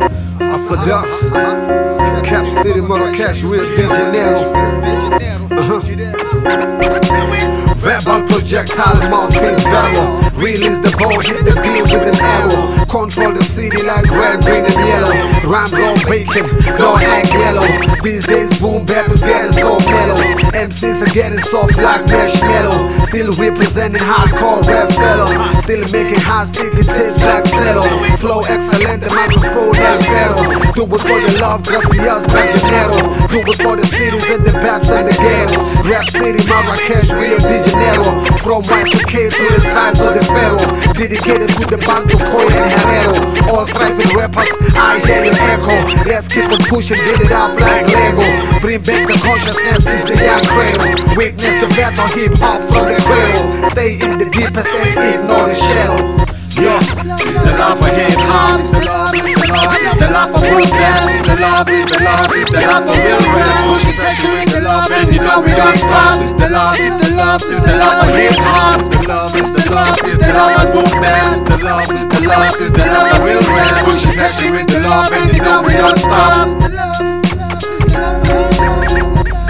Orthodox, Cap City, Marrakesh, Rio de Janeiro. Verbal projectile, mouthpiece barrel. Release the ball, hit the beat with an arrow. Control the city like red, green and yellow. Rhyme blow bacon, blow egg yellow. These days boom bap is getting so mellow. MCs are getting soft like marshmallow. Still representing hardcore rap fellow. Still making high sticky tips like cello. Flow excellent, the microphone like barrel. Do it for the love, gracias, back dinero. Do it for the cities and the baps and the ghettos. Rap City, Marrakesh, Rio de Janeiro. From Y2K to the size of the Pharaoh. Dedicated to the band of Koy and Herrero. All thriving rappers, I hear your echo. Let's keep on pushing, build it up like Lego. Bring back the consciousness, is the young cradle. Witness the battle, hip-hop from the cradle. Stay in the deepest and ignore the shallow. Yo, it's the love for hip-hop. It's the love, it's the love, it's the love for real rap. It's the love, it's the love, it's the love for real rap. Pushing pressure with the love and you know we don't stop. It's the love, it's the love, it's the love for hip-hop. It's the love, it's the love, it's the love for boom bap. It's the love, it's the love, it's the love for real rap. Pushing pressure with the love and you know we don't stop. It's the love, it's the love, it's the love for hip-hop.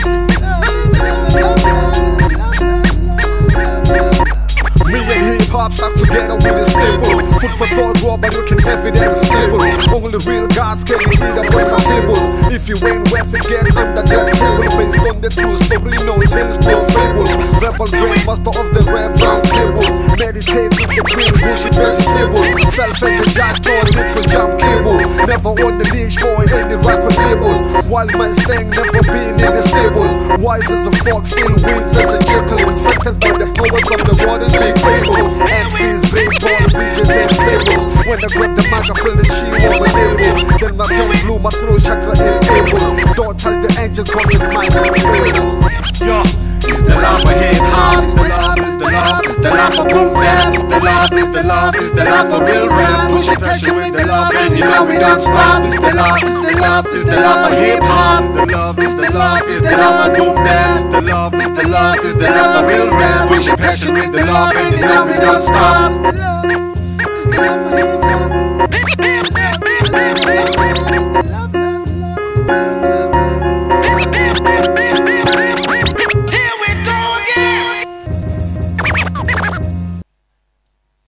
Me and hip-hop stuck together with a staple. Food for thought raw, but you can have it as a staple. Only real gods can eat up on my table. If you ain't worth it, get under that table. Based on the true story, no tales, no fable. Rebel brain, master of the rap round table. Meditate with the green bullshit vegetable. Self-energized, no need for jump cable. Never on the leash for any record label. Wild man staying, never been in a stable. Wise as a fox, still weeds as a jackal. Infected by the powers of the modern big table. MCs, big balls, DJs and tables. When I grab the mic I feel the chi on my navel. Then my tongue blue, my throat chakra enable. Don't touch the engine cause it might not fail. Yo, it's the love for hip-hop. It's the love, it's the love, it's the love for boom bap. It's the love, it's the love, it's the love for real rap. Pushing pressure with the love and you know we don't stop. It's the love, it's the love, it's the love for hip-hop. It's the love, it's the love, it's the love for boom bap. It's the love, it's the love, it's the love for real rap. Pushing pressure with the love and you know we don't stop. It's the love, it's the love for hip-hop.